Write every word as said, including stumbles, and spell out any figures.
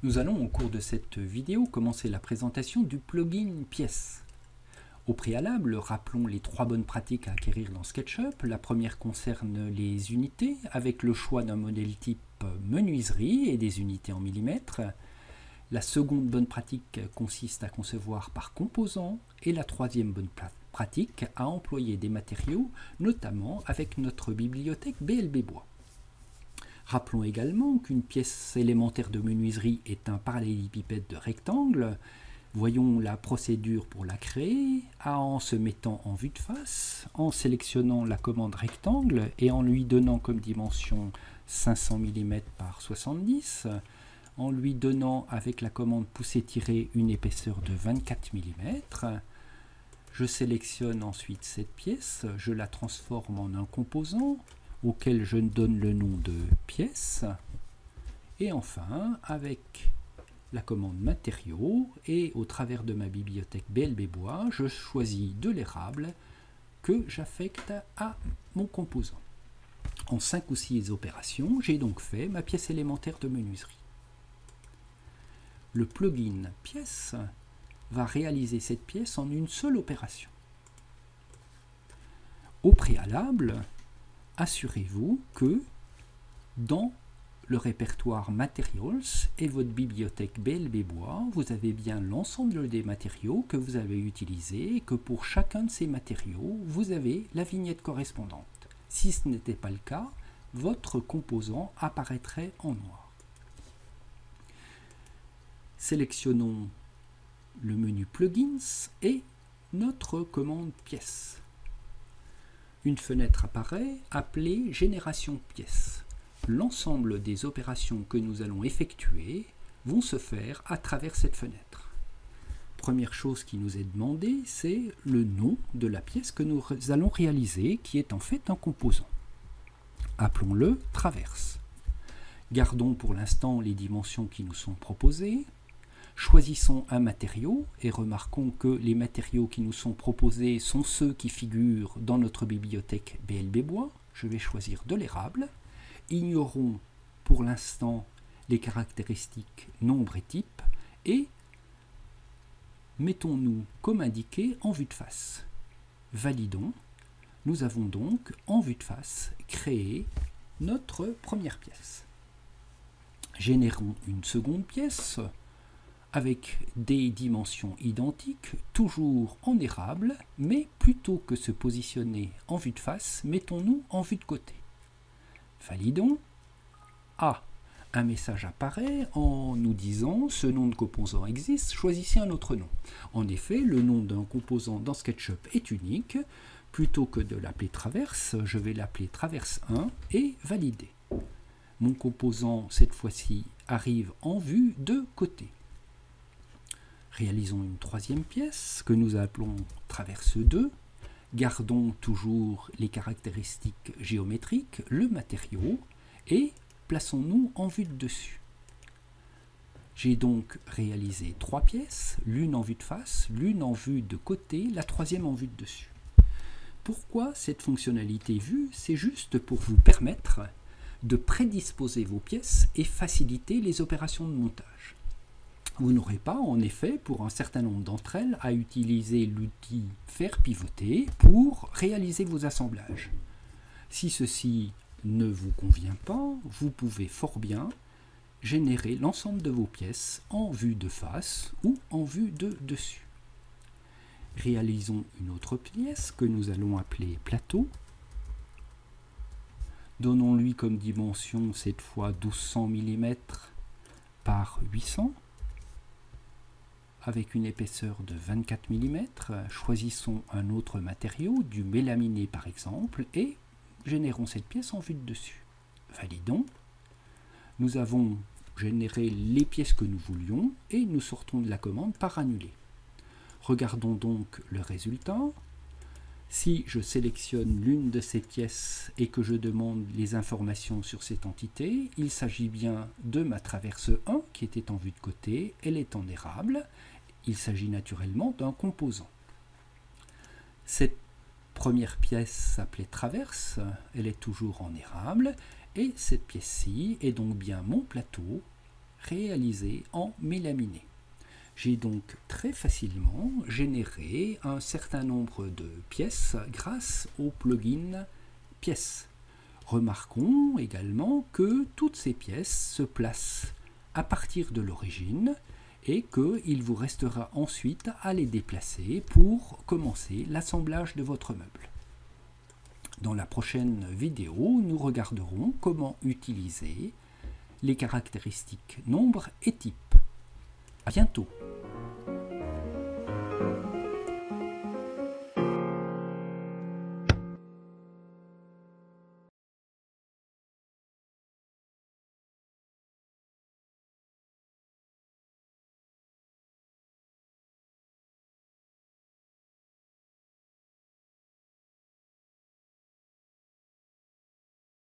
Nous allons au cours de cette vidéo commencer la présentation du plugin Pièces. Au préalable, rappelons les trois bonnes pratiques à acquérir dans SketchUp. La première concerne les unités, avec le choix d'un modèle type menuiserie et des unités en millimètres. La seconde bonne pratique consiste à concevoir par composants, et la troisième bonne pratique à employer des matériaux, notamment avec notre bibliothèque B L B Bois. Rappelons également qu'une pièce élémentaire de menuiserie est un parallélépipède de rectangle. Voyons la procédure pour la créer, en se mettant en vue de face, en sélectionnant la commande rectangle et en lui donnant comme dimension cinq cents millimètres par soixante-dix, en lui donnant avec la commande pousser-tirer une épaisseur de vingt-quatre millimètres. Je sélectionne ensuite cette pièce, je la transforme en un composant auquel je donne le nom de pièce. Et enfin, avec la commande matériaux et au travers de ma bibliothèque B L B Bois, je choisis de l'érable que j'affecte à mon composant. En cinq ou six opérations, j'ai donc fait ma pièce élémentaire de menuiserie. Le plugin Pièces va réaliser cette pièce en une seule opération. Au préalable, assurez-vous que dans le répertoire Materials et votre bibliothèque B L B Bois, vous avez bien l'ensemble des matériaux que vous avez utilisés et que pour chacun de ces matériaux, vous avez la vignette correspondante. Si ce n'était pas le cas, votre composant apparaîtrait en noir. Sélectionnons le menu Plugins et notre commande Pièces. Une fenêtre apparaît appelée Génération pièces. L'ensemble des opérations que nous allons effectuer vont se faire à travers cette fenêtre. Première chose qui nous est demandée, c'est le nom de la pièce que nous allons réaliser, qui est en fait un composant. Appelons-le traverse. Gardons pour l'instant les dimensions qui nous sont proposées. Choisissons un matériau et remarquons que les matériaux qui nous sont proposés sont ceux qui figurent dans notre bibliothèque B L B Bois. Je vais choisir de l'érable. Ignorons pour l'instant les caractéristiques nombre et type et mettons-nous comme indiqué en vue de face. Validons. Nous avons donc en vue de face créé notre première pièce. Générons une seconde pièce avec des dimensions identiques, toujours en érable, mais plutôt que se positionner en vue de face, mettons-nous en vue de côté. Validons. Ah, un message apparaît en nous disant « Ce nom de composant existe, choisissez un autre nom ». En effet, le nom d'un composant dans SketchUp est unique. Plutôt que de l'appeler traverse, je vais l'appeler traverse un et valider. Mon composant, cette fois-ci, arrive en vue de côté. Réalisons une troisième pièce que nous appelons traverse deux. Gardons toujours les caractéristiques géométriques, le matériau, et plaçons-nous en vue de dessus. J'ai donc réalisé trois pièces, l'une en vue de face, l'une en vue de côté, la troisième en vue de dessus. Pourquoi cette fonctionnalité vue? C'est juste pour vous permettre de prédisposer vos pièces et faciliter les opérations de montage. Vous n'aurez pas, en effet, pour un certain nombre d'entre elles, à utiliser l'outil faire pivoter pour réaliser vos assemblages. Si ceci ne vous convient pas, vous pouvez fort bien générer l'ensemble de vos pièces en vue de face ou en vue de dessus. Réalisons une autre pièce que nous allons appeler plateau. Donnons-lui comme dimension cette fois douze cents millimètres par huit cents. Avec une épaisseur de vingt-quatre millimètres, choisissons un autre matériau, du mélaminé par exemple, et générons cette pièce en vue de dessus. Validons. Nous avons généré les pièces que nous voulions et nous sortons de la commande par annuler. Regardons donc le résultat. Si je sélectionne l'une de ces pièces et que je demande les informations sur cette entité, il s'agit bien de ma traverse un qui était en vue de côté, elle est en érable. Il s'agit naturellement d'un composant. Cette première pièce s'appelait traverse, elle est toujours en érable, et cette pièce-ci est donc bien mon plateau réalisé en mélaminé. J'ai donc très facilement généré un certain nombre de pièces grâce au plugin pièces. Remarquons également que toutes ces pièces se placent à partir de l'origine et qu'il vous restera ensuite à les déplacer pour commencer l'assemblage de votre meuble. Dans la prochaine vidéo, nous regarderons comment utiliser les caractéristiques nombres et types. À bientôt!